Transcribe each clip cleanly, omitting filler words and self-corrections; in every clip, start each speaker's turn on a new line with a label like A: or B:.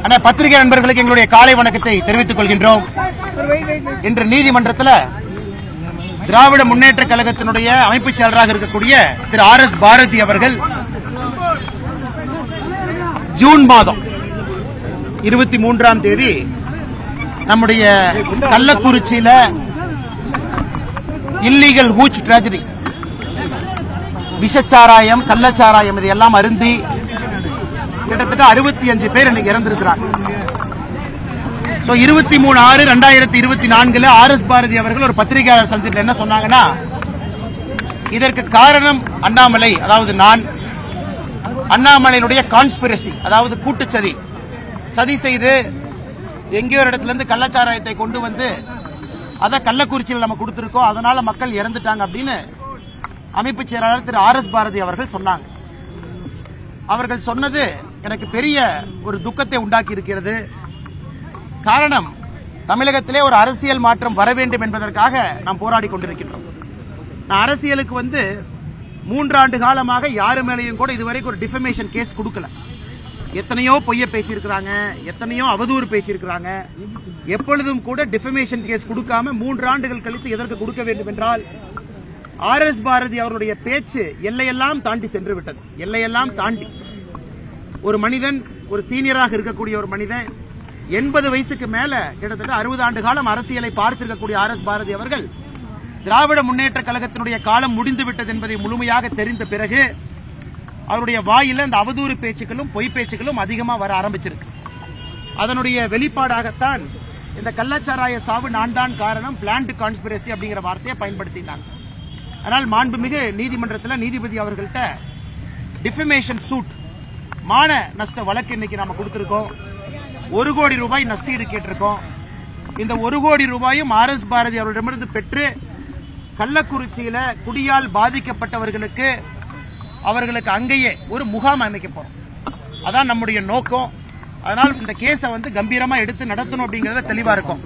A: அண்ணா பத்திரிகை நண்பர்களுக்கு எங்களுடைய காலை வணக்கத்தை தெரிவித்துக் கொள்கின்றோம். இன்று நீதிமன்றத்தில் திராவிட முன்னேற்ற கழகத்தினுடைய அமைப்பு செயலராக இருக்கக்கூடிய திரு ஆர்.எஸ். பாரதி அவர்கள் ஜூன் மாதம் 23ஆம் தேதி நம்முடைய கள்ளக்குறிச்சியில இல்லீகல் ஹூச் டிராஜடி, விஷச்சாராயம், கள்ளச்சாராயம் இதையெல்லாம் அருந்தி கிட்டத்தட்ட 65 பேர் இன்னைக்கு இறந்திருக்கிறாங்க. 23/6/2024 ஆர்.எஸ். பாரதி அவர்கள் ஒரு பத்திரிகையாளர் சந்திப்பில் என்ன சொன்னாங்கன்னா, இதற்கு காரணம் அண்ணாமலை, அதாவது நான், அண்ணாமலையினுடைய கான்ஸ்பிரசி, அதாவது கூட்டுச்சதி, சதி செய்து எங்கேயோ ஒரு இடத்துல இருந்து கள்ளச்சாராயத்தை கொண்டு வந்து அதை கள்ளக்குறிச்சியில் நம்ம கொடுத்திருக்கோம், அதனால மக்கள் இறந்துட்டாங்க அப்படின்னு அமைப்பு செயலாளர் திரு ஆர்.எஸ். பாரதி அவர்கள் சொன்னாங்க. அவர்கள் சொன்னது எனக்கு பெரிய ஒரு துக்கத்தை உண்டாக்கி இருக்கிறது. காரணம், தமிழகத்திலே ஒரு அரசியல் மாற்றம் வர வேண்டும் என்பதற்காக நாம் போராடி கொண்டிருக்கின்றோம். நான் அரசியலுக்கு வந்து 3 ஆண்டு காலமாக யாரு மேலேயும் கூட இதுவரைக்கும் ஒரு டிஃபமேஷன் கேஸ் கொடுக்கல. எத்தனையோ பொய்ய பேசியிருக்கிறாங்க, எத்தனையோ அவதூறு பேசியிருக்கிறாங்க. எப்பொழுதும் கூட டிஃபமேஷன் கேஸ் கொடுக்காம 3 ஆண்டுகள் கழித்து எதற்கு கொடுக்க வேண்டும் என்றால், ஆர்.எஸ். பாரதி அவருடைய பேச்சு எல்லையெல்லாம் தாண்டி சென்று விட்டது. எல்லையெல்லாம் தாண்டி ஒரு மனிதன், ஒரு சீனியராக இருக்கக்கூடிய ஒரு மனிதன், 80 வயசுக்கு மேல கிட்டத்தட்ட 60 ஆண்டு காலம் அரசியலை பார்த்திருக்கக்கூடிய ஆர்.எஸ். பாரதி அவர்கள் திராவிட முன்னேற்ற கழகத்தினுடைய காலம் முடிந்துவிட்டது என்பதை முழுமையாக தெரிந்த பிறகு அவருடைய வாயில இந்த அவதூறு பேச்சுக்களும் பொய் பேச்சுக்களும் அதிகமாக வர ஆரம்பிச்சிருக்கு. அதனுடைய வெளிப்பாடாகத்தான் இந்த கள்ளச்சாராய சாவு நான் தான் காரணம், பிளான்ட் கான்ஸ்பிரசி அப்படிங்கிற வார்த்தையை பயன்படுத்தினாங்க. ஆனால் மாண்புமிகு நீதிமன்றத்தில் நீதிபதி அவர்கள்ட்ட டிஃபமேஷன் சூட், மான நஷ்ட வழக்கு இன்னைக்கு நாம கொடுத்திருக்கோம். 1 கோடி ரூபாய் நஷ்டஈடு கேட்டிருக்கோம். இந்த 1 கோடி ரூபாயும் ஆர்.எஸ். பாரதி அவர்களிடமிருந்து பெற்று கள்ளக்குறிச்சியில குடியால் பாதிக்கப்பட்டவர்களுக்கு அவர்களுக்கு அங்கேயே ஒரு முகாம் அமைக்க போறோம். அதான் நம்முடைய நோக்கம். அதனால் இந்த கேஸை வந்து கம்பீரமா எடுத்து நடத்தணும் அப்படிங்கறத தெளிவா இருக்கும்.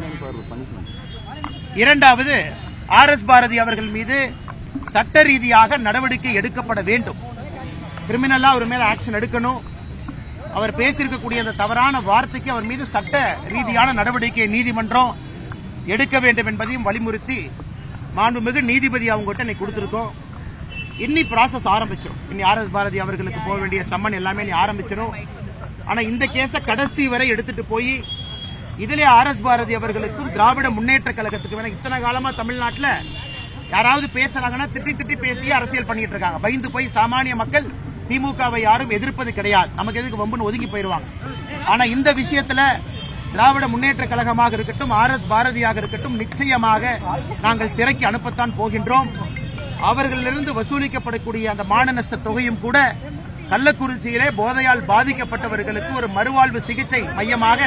A: இரண்டாவது, ஆர்.எஸ். பாரதி அவர்கள் மீது சட்ட ரீதியாக நடவடிக்கை எடுக்கப்பட வேண்டும். கிரிமினலா அவர் மேல ஆக்ஷன் எடுக்கணும். அவர் பேசியிருக்கக்கூடிய அந்த தவறான வார்த்தைக்கு அவர் மீது சட்ட ரீதியான நடவடிக்கை நீதிமன்றம் எடுக்க வேண்டும் என்பதையும் வலியுறுத்தி மாண்புமிகு நீதிபதி அவங்ககிட்ட இன்னைக்கு கொடுத்திருக்கோம். இன்னி ப்ராசஸ் ஆரம்பிச்சிடும். இன்னி ஆர்.எஸ். பாரதி அவர்களுக்கு போக வேண்டிய சம்மன் எல்லாமே ஆரம்பிச்சிடும். ஆனா இந்த கேஸை கடைசி வரை எடுத்துட்டு போய் இதிலே ஆர்.எஸ். பாரதி அவர்களுக்கும் திராவிட முன்னேற்ற கழகத்துக்கு வேணா, இத்தனை காலமா தமிழ்நாட்டில் யாராவது பேசுறாங்கன்னா திட்டி பேசி அரசியல் பண்ணிட்டு இருக்காங்க. பயந்து போய் சாமானிய மக்கள் திமுகவை யாரும் எதிர்ப்பது கிடையாது. நமக்கு எதுக்கு வம்புன்னு ஒதுங்கி போயிருவாங்க. ஆனா இந்த விஷயத்துல திராவிட முன்னேற்ற கழகமாக இருக்கட்டும், ஆர்.எஸ். பாரதியாக இருக்கட்டும், நிச்சயமாக நாங்கள் சிறைக்கு அனுப்பத்தான் போகின்றோம். அவர்களிலிருந்து வசூலிக்கப்படக்கூடிய அந்த மான நஷ்ட தொகையும் கூட கள்ளக்குறிச்சியிலே போதையால் பாதிக்கப்பட்டவர்களுக்கு ஒரு மறுவாழ்வு சிகிச்சை மையமாக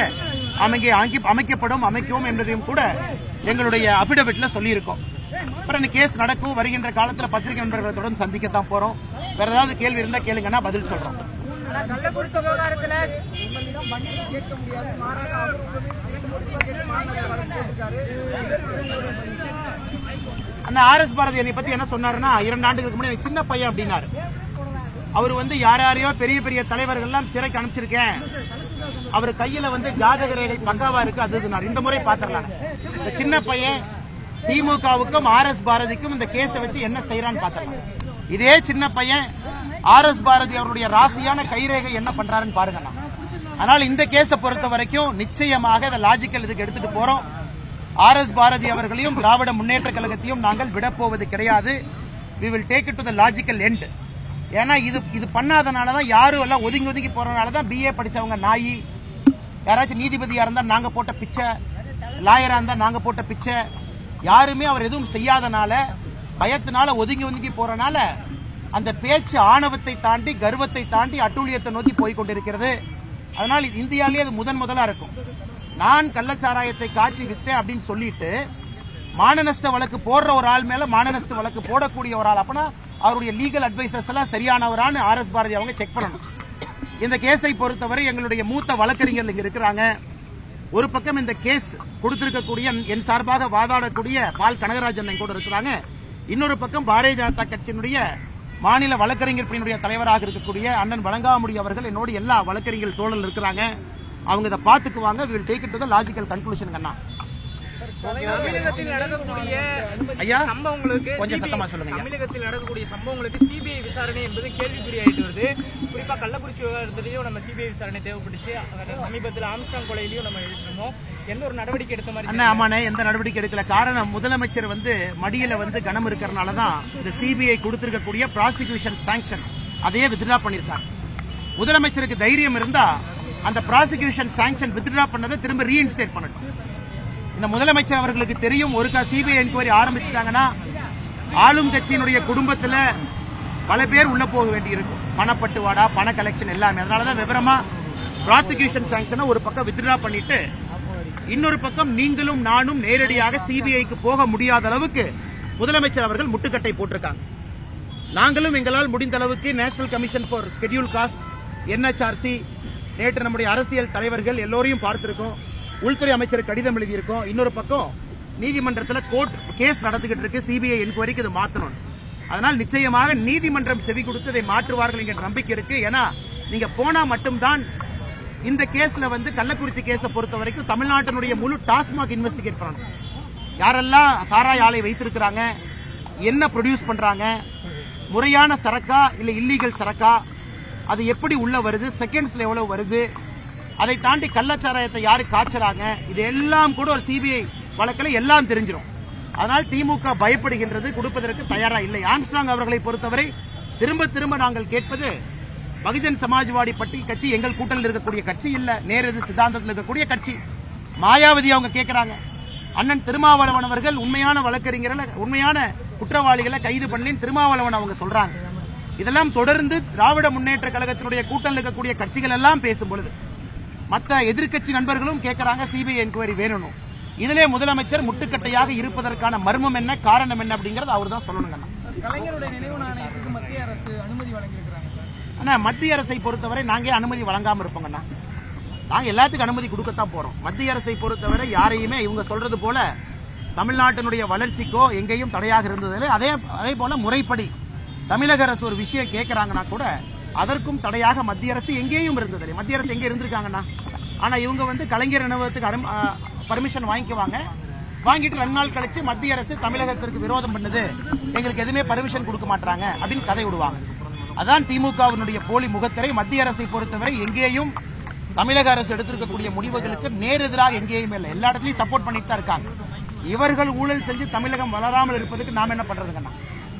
A: அமைக்கவும் என்பதையும் கூட எங்களுடைய அபிடவிட்ல சொல்லியிருக்கோம். அப்புறம் கேஸ் நடக்கும். வருகின்ற காலத்தில் பத்திரிகை நண்பர்களை தொடர்ந்து சந்திக்கத்தான் போறோம். வேற ஏதாவது கேள்வி இருந்தா கேளுங்கன்னா பதில் சொல்றோம். அண்ணா ஆர்.எஸ். பாரதி என்னை பத்தி என்ன சொன்னாருன்னா, 2 ஆண்டுகளுக்கு முன்னாடி சின்ன பையன் அப்படின்னாரு. அவர் வந்து யாரையோ பெரிய பெரிய தலைவர்கள் எல்லாம் சிறைக்கு அனுப்பிச்சிருக்கேன், அவர் கையில வந்து ஜாதக ரேகை பக்காவா இருக்கு, அது இந்த முறை பாத்திரலாம். இந்த சின்ன பையன் திமுகவுக்கும் ஆர்.எஸ். பாரதிக்கும் இந்த கேஸை வச்சு என்ன செய்யறான்னு பாத்திரலாம். இதே சின்ன பையன் ஆர்.எஸ். பாரதி அவருடைய ராசியான கைரேகை என்ன பண்றாருன்னு பாருங்க. அதனால இந்த கேஸை பொறுத்த வரைக்கும் நிச்சயமாக இந்த லாஜிக்கல் இதுக்கு எடுத்துட்டு போறோம். ஆர்.எஸ். பாரதி அவர்களையும் திராவிட முன்னேற்ற கழகத்தையும் நாங்கள் விடப்போவது கிடையாது. we will take it to the logical end. ஏன்னா இது பண்ணாதனாலதான் யாரும் எல்லாம் ஒதுங்கி போறதுனாலதான் BA படிச்சவங்க நாயி, யாராச்சும் நீதிபதியா இருந்தா நாங்க போட்ட பிச்சை, லாயரா இருந்தா நாங்க போட்ட பிச்சை, யாருமே அவர் எதுவும் செய்யாதனால பயத்தினால ஒதுங்கி போறனால அந்த பேச்சு ஆணவத்தை தாண்டி, கர்வத்தை தாண்டி அட்டூழியத்தை நோக்கி போய்கொண்டிருக்கிறது. அதனால் இந்தியாவிலேயே அது முதலா இருக்கும். நான் கள்ளச்சாராயத்தை காட்சி வித்தேன் அப்படின்னு சொல்லிட்டு மான நஷ்ட வழக்கு போடுற ஒரு ஆள் மேல மான நஷ்ட வழக்கு போடக்கூடிய ஒரு ஆள், அப்பனா அவருடைய லீகல் அட்வைசர்ஸ் எல்லாம் சரியானவரான்னு ஆர்.எஸ். பாரதி அவங்க செக் பண்ணணும். இந்த கேஸை பொறுத்தவரை எங்களுடைய மூத்த வழக்கறிஞர்கள் இங்க இருக்கிறாங்க. ஒரு பக்கம் இந்த கேஸ் கொடுத்திருக்கக்கூடிய என் சார்பாக வாதாடக்கூடிய பால் கனகராஜன் கூட இருக்கிறாங்க. இன்னொரு பக்கம் பாரதிய ஜனதா கட்சியினுடைய மாநில வழக்கறிஞர் பிரிவினுடைய தலைவராக இருக்கக்கூடிய அண்ணன் வழங்காமுடி அவர்கள், என்னோடு எல்லா வழக்கறிஞர் தோழர்கள் இருக்கிறாங்க. அவங்க இதை பார்த்துக்குவாங்க. we will take it to the logical conclusion. அண்ணா
B: தமிழகத்தில் நடக்கக்கூடிய சம்பவங்களுக்கு கொஞ்சம் சத்தமா சொல்லுங்க. தமிழகத்தில் நடக்கக்கூடிய சம்பவங்களுக்கு சிபிஐ விசாரணை என்பது கேள்விக்குறியாயிட்டு வருது. குறிப்பா கள்ளக்குறிச்சி விவகாரத்திலையும் நம்ம சிபிஐ விசாரணை தேவைப்பட்டுச்சு. சமீபத்தில் ஆம்ஸ்டாங் கொலையிலையும் நம்ம எழுதினோம். எந்த ஒரு நடவடிக்கை எடுத்த மாதிரி
A: அண்ணா? ஆமாண்ணே, எந்த நடவடிக்கை எடுக்கல. காரணம் முதலமைச்சர் மடியில கனம் இருக்கிறனாலதான் இந்த சிபிஐ கொடுத்திருக்கக்கூடிய ப்ராசிக்யூஷன் சாங்ஷன் அதையே வித்ட்ரா பண்ணிருக்காங்க. முதலமைச்சருக்கு தைரியம் இருந்தா அந்த ப்ராசிக்யூஷன் சாங்ஷன் வித்ட்ரா பண்ணதை திரும்ப ரீஇன்ஸ்டேட் பண்ணட்டும். இந்த முதலமைச்சர் அவர்களுக்கு தெரியும், ஒருக்கா சிபிஐ என்கொயரி ஆரம்பிச்சுட்டாங்கன்னா ஆளும் கட்சியினுடைய குடும்பத்தில் பல பேர் உள்ள போக வேண்டியிருக்கும். பணப்பட்டுவாடா, பண கலெக்ஷன் எல்லாமே. அதனாலதான் விவரமா ப்ராசிக்யூஷன் சாங்ஷனை ஒரு பக்கம் வித்ட்ரா பண்ணிட்டு இன்னொரு பக்கம் நீங்களும் நானும் நேரடியாக சிபிஐக்கு போக முடியாத அளவுக்கு முதலமைச்சர் அவர்கள் முட்டுக்கட்டை போட்டிருக்காங்க. நாங்களும் எங்களால் முடிந்த அளவுக்கு national commission for schedule caste, NHRC, நேற்று நம்முடைய அரசியல் தலைவர்கள் எல்லோரையும் பார்த்திருக்கோம். உள்துறை அமைச்சர் கடிதம் எழுதியிருக்கோம். இன்னொரு பக்கம் நீதிமன்றத்தில் கோர்ட் கேஸ் நடந்துகிட்டு இருக்கு. சிபிஐ என்கொயரிக்கு இது மாற்றணும். அதனால் நிச்சயமாக நீதிமன்றம் செவி கொடுத்து இதை மாற்றுவார்கள் என்கிற நம்பிக்கை இருக்கு. ஏன்னா நீங்க போனா மட்டும்தான் இந்த கேஸ்ல கள்ளக்குறிச்சி கேஸை பொறுத்த வரைக்கும் தமிழ்நாட்டினுடைய முழு டாஸ்மாக் இன்வெஸ்டிகேட் பண்ணணும். யாரெல்லாம் சாராய ஆலை வைத்திருக்கிறாங்க, என்ன ப்ரொடியூஸ் பண்றாங்க, முறையான சரக்கா இல்ல இல்லீகல் சரக்கா, அது எப்படி உள்ள வருது, செகண்ட்ஸ்ல எவ்வளவு வருது, அதை தாண்டி கள்ளச்சாராயத்தை யாரு காய்ச்சறாங்க, இது எல்லாம் கூட ஒரு சிபிஐ வழக்கில் எல்லாம் தெரிஞ்சிடும். அதனால் திமுக பயப்படுகின்றது, கொடுப்பதற்கு தயாரா இல்லை. ஆம்ஸ்ட்ராங் அவர்களை பொறுத்தவரை திரும்ப திரும்ப நாங்கள் கேட்பது, பகுஜன் சமாஜ்வாடி கட்சி எங்கள் கூட்டணியில் இருக்கக்கூடிய கட்சி இல்ல, நேரடி சித்தாந்தத்தில் இருக்கக்கூடிய கட்சி. மாயாவதி அவங்க கேட்கிறாங்க, அண்ணன் திருமாவளவன் அவர்கள் உண்மையான வழக்கறிஞர்களை, உண்மையான குற்றவாளிகளை கைது பண்ணி திருமாவளவன் அவங்க சொல்றாங்க. இதெல்லாம் தொடர்ந்து திராவிட முன்னேற்ற கழகத்தினுடைய கூட்டணியில் இருக்கக்கூடிய கட்சிகள் எல்லாம் பேசும் பொழுது மற்ற எதிர்க்கட்சி நண்பர்களும் கேட்கிறாங்க சிபிஐ என்கொயரி வேணும். இதிலே முதலமைச்சர் முட்டுக்கட்டையாக இருப்பதற்கான மர்மம் என்ன, காரணம் என்ன அப்படிங்கறது அவர் தான் சொல்லணுங்க.
B: கலைஞருடைய நினைவு நாணயத்துக்கு மத்திய அரசு அனுமதி வழங்கியிருக்கிறாங்க.
A: ஆனா மத்திய அரசை பொறுத்தவரை நாங்க அனுமதி வழங்காம இருப்போங்கண்ணா. நாங்க எல்லாத்துக்கும் அனுமதி கொடுக்கத்தான் போறோம். மத்திய அரசை பொறுத்தவரை யாரையுமே இவங்க சொல்றது போல தமிழ்நாட்டினுடைய வளர்ச்சிக்கோ எங்கேயும் தடையாக இருந்ததில்லை. அதே போல முறைப்படி தமிழக அரசு ஒரு விஷயம் கேட்கறாங்கன்னா கூட அதற்கும் தடையாக மத்திய அரசு எங்கேயும் இருந்ததில்லை. மத்திய அரசு எங்கே இருந்திருக்காங்கன்னா, ஆனா இவங்க கலைஞர் நினைவகத்துக்கு பர்மிஷன் வாங்கிக்குவாங்க. வாங்கிட்டு 2 நாள் கழிச்சு மத்திய அரசு தமிழகத்திற்கு விரோதம் பண்ணுது, எங்களுக்கு எதுவுமே பர்மிஷன் கொடுக்க மாட்டாங்க அப்படின்னு கதை விடுவாங்க. அதான் திமுகவினுடைய போலி முகத்திரை. மத்திய அரசை பொறுத்தவரை எங்கேயும் தமிழக அரசு எடுத்திருக்கக்கூடிய முடிவுகளுக்கு நேரெதிராக எங்கேயும் இல்லை, எல்லா இடத்துலயும் சப்போர்ட் பண்ணிட்டு தான் இருக்காங்க. இவர்கள் ஊழல் செஞ்சு தமிழகம் வளராமல் இருப்பதுக்கு நாம என்ன பண்றதுங்கண்ணா?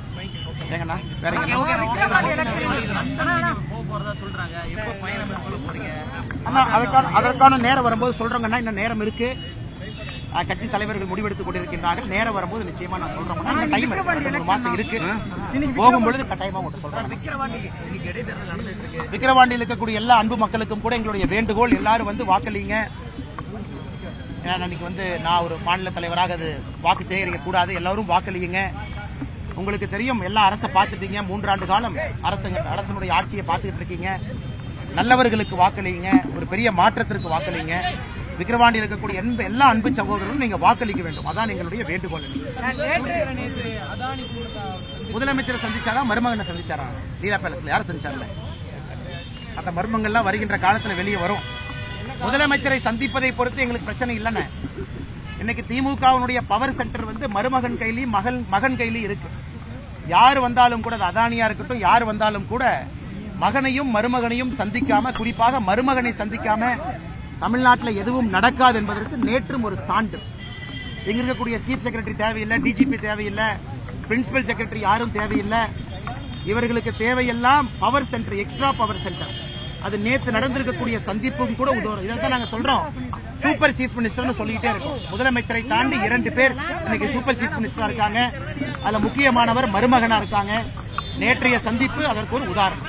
A: அதற்கான நேரம் வரும்போது சொல்றோங்கன்னா, இன்னும் நேரம் இருக்கு. கட்சி தலைவர்கள் முடிவெடுத்துக் கொண்டிருக்கின்றார்கள். நேரம் வரும்போது நிச்சயமா நான் சொல்றேன். டைம் இருக்கு, 1 மாசம் இருக்கு. போகும்பொழுது கட்டாயமா சொல்றேன். விக்கிரவாண்டியில் இருக்கக்கூடிய எல்லா அன்பு மக்களுக்கும் கூட எங்களுடைய வேண்டுகோள், எல்லாரும் வாக்களிங்க. அன்னைக்கு நான் ஒரு மாநில தலைவராக அது வாக்கு சேகரிக்க கூடாது, எல்லாரும் வாக்களியுங்க. உங்களுக்கு தெரியும், எல்லா அரசை பார்த்துட்டீங்க, 3 ஆண்டு காலம் அரசனுடைய ஆட்சியை பார்த்துட்டு இருக்கீங்க. நல்லவர்களுக்கு வாக்களிங்க, ஒரு பெரிய மாற்றத்திற்கு வாக்களிங்க. விக்கிரவாண்டியில் இருக்கக்கூடிய எல்லா அன்பு சகோதரரும் நீங்க வாக்களிக்க வேண்டும். அதான் எங்களுடைய வேண்டுகோள். முதலமைச்சரை சந்திச்சாதான் மருமகனை சந்திச்சாரா? லீலா பேலஸ்ல யாரும் சந்திச்சார்ல? அந்த மர்மங்கள்லாம் வருகின்ற காலத்துல வெளியே வரும். முதலமைச்சரை சந்திப்பதை பொறுத்து எங்களுக்கு பிரச்சனை இல்லைன்னு. இன்னைக்கு திமுகவினுடைய பவர் சென்டர் மருமகன் கையிலையும் மகன் கையிலையும் இருக்கு. யார் வந்தாலும் கூட, அதானியா இருக்கட்டும், யார் வந்தாலும் கூட மகனையும் மருமகனையும் சந்திக்காம, குறிப்பாக மருமகனை சந்திக்காம தமிழ்நாட்டில் எதுவும் நடக்காது என்பதற்கு நேற்றும் ஒரு சான்று. இங்க இருக்கக்கூடிய சீஃப் செக்ரட்டரி தேவையில்லை, டிஜிபி தேவையில்லை, பிரின்சிபல் செக்ரட்டரி யாரும் தேவையில்லை. இவர்களுக்கு தேவையெல்லாம் power centre, extra power centre. அது நேற்று நடந்திருக்கக்கூடிய சந்திப்பும் கூட உதவும். இதான் நாங்க சொல்றோம், சூப்பர் சீஃப் மினிஸ்டர்னு சொல்லிட்டே இருக்கோம். முதலமைச்சரை தாண்டி 2 பேர் இன்னைக்கு சூப்பர் சீஃப் மினிஸ்டரா இருக்காங்க. அதுல முக்கியமானவர் மருமகனா இருக்காங்க. நேற்றைய சந்திப்பு அதற்கு ஒரு உதாரணம்.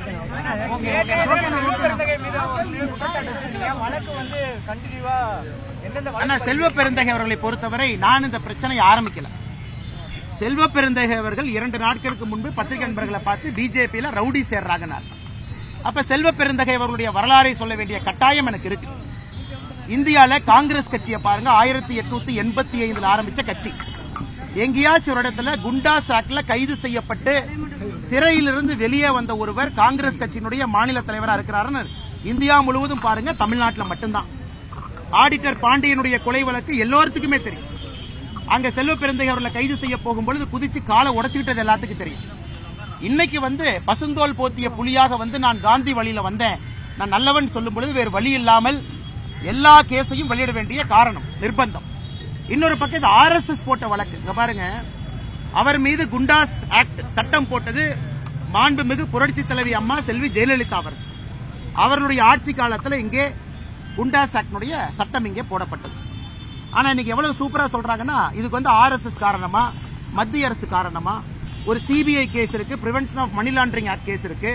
A: செல்வ பெருந்தகை அவர்களை பொறுத்தவரை நான் இந்த பிரச்சனையை ஆரம்பிக்கல. செல்வ பெருந்தகை அவர்கள் 2 நாட்களுக்கு முன்பு பத்திரிகை நண்பர்களை பார்த்து பிஜேபியில ரவுடி சேர்றாங்க. அப்ப செல்வ பெருந்தகை அவர்களுடைய வரலாறை சொல்ல வேண்டிய கட்டாயம் எனக்கு இருக்கு. இந்தியால காங்கிரஸ் கட்சியை பாருங்க, 1885 ஆரம்பிச்ச கட்சி. எங்கேயாச்சும் ஒரு இடத்துல குண்டாஸ் ஆக்ட்ல கைது செய்யப்பட்டு சிறையிலிருந்து வெளியே வந்த ஒருவர் காங்கிரஸ் கட்சியினுடைய மாநில தலைவராக இருக்கிறாருன்னு இந்தியா முழுவதும் பாருங்க, தமிழ்நாட்டில் மட்டும்தான். ஆடிட்டர் பாண்டியனுடைய கொலை வழக்கு எல்லோருக்குமே தெரியும். அங்க செல்வ பெருந்தகை அவர்களை கைது செய்ய போகும்பொழுது குதிச்சு காலை உடைச்சுக்கிட்டது எல்லாத்துக்கும் தெரியும். இன்னைக்கு பசுந்தோல் போத்திய புலியாக நான் காந்தி வழியில வந்தேன், நான் நல்லவன் சொல்லும் பொழுது வேறு வழி இல்லாமல் எல்லா கேஸையும் வெளியிட வேண்டிய காரணம், நிர்பந்தம். இன்னொரு பக்கம் இது RSS போட்ட வழக்கு. இங்க பாருங்க, அவர் மீது குண்டாஸ் ஆக்ட் சட்டம் போட்டது மாண்புமிகு புரட்சி தலைவி அம்மா செல்வி ஜெயலலிதா அவர்களுடைய ஆட்சி காலத்தில் இங்கே குண்டாஸ் ஆக்டுடைய சட்டம் இங்கே போடப்பட்டது. ஆனா இன்னைக்கு எவ்வளவு சூப்பரா சொல்றாங்கன்னா, இதுக்கு RSS காரணமா, மத்திய அரசு காரணமா, ஒரு CBI கேஸ் இருக்கு, prevention of money laundering act case இருக்கு,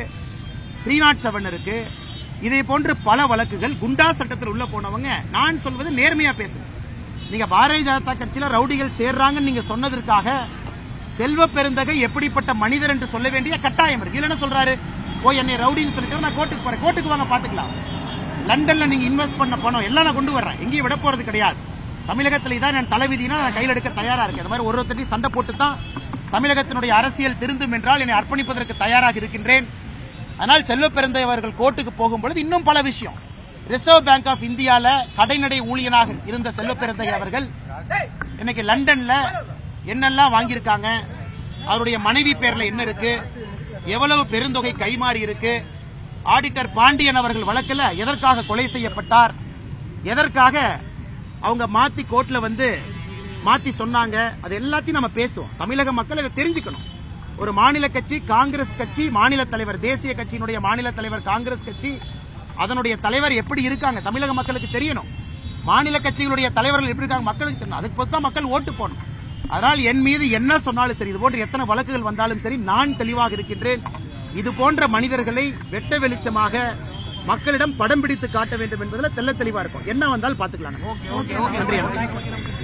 A: 307 இருக்கு, இதே போன்று பல வழக்குகள். குண்டாஸ் சட்டத்தில் உள்ள போனவங்க, நான் சொல்வது நேர்மையா பேசுங்க. நீங்க பாரதிய ஜனதா கட்சியில ரவுடிகள் சேர்றாங்கன்னு நீங்க சொன்னதற்காக செல்வ பெருந்தகை எப்படிப்பட்ட மனிதர் என்று சொல்ல வேண்டிய கட்டாயம் இருக்கு. இல்ல சொல்றாரு, ஓ என்னை ரவுடின்னு சொல்லிட்டு நான் கோர்ட்டுக்கு போறேன், கோர்ட்டுக்கு வாங்க பாத்துக்கலாம். லண்டன்ல நீங்க இன்வெஸ்ட் பண்ண பணம் எல்லாம் நான் கொண்டு வர்றேன், எங்கேயும் விட போறது கிடையாது. தமிழகத்தில் இதான் நான் தலைவிதினா நான் கையில் எடுக்க தயாரா இருக்கேன். இந்த மாதிரி ஒருத்தரையும் சண்டை போட்டு தான் தமிழகத்தினுடைய அரசியல் திருந்தும் என்றால் என்னை அர்ப்பணிப்பதற்கு தயாராக இருக்கின்றேன். ஆனால் செல்வ பெருந்தகை அவர்கள் கோர்ட்டுக்கு போகும்பொழுது இன்னும் பல விஷயம். ரிசர்வ் பேங்க் ஆஃப் இந்தியால கடைநடை ஊழியனாக இருந்த செல்வ பெருந்தகை அவர்கள் இன்னைக்கு லண்டன்ல என்னெல்லாம் வாங்கியிருக்காங்க, அவருடைய மனைவி பேர்ல என்ன இருக்கு, எவ்வளவு பெருந்தொகை கைமாறி இருக்கு, ஆடிட்டர் பாண்டியன் அவர்கள் வழக்கில் எதற்காக கொலை செய்யப்பட்டார், எதற்காக அவங்க மாத்தி கோர்ட்ல மாத்தி சொன்னாங்க, அது எல்லாத்தையும் நம்ம பேசுவோம். தமிழக மக்கள் இதை தெரிஞ்சுக்கணும். ஒரு மாநில கட்சி காங்கிரஸ் கட்சி, மாநில தலைவர், தேசிய கட்சியினுடைய மாநில தலைவர் காங்கிரஸ் கட்சி, அதனுடைய தலைவர் எப்படி இருக்காங்க தமிழக மக்களுக்கு தெரியணும். மாநில கட்சிகளுடைய தலைவர்கள் எப்படி இருக்காங்க மக்களுக்கு தெரியணும். அதுக்கு பொறுத்து தான் மக்கள் ஓட்டு போடணும். அதனால் என் மீது என்ன சொன்னாலும் சரி, இது போன்ற எத்தனை வழக்குகள் வந்தாலும் சரி, நான் தெளிவாக இருக்கின்றேன். இது போன்ற மனிதர்களை வெட்ட வெளிச்சமாக மக்களிடம் படம் பிடித்து காட்ட வேண்டும் என்பதில் தெள்ள தெளிவா இருக்கும். என்ன வந்தாலும் பாத்துக்கலாம். நன்றி.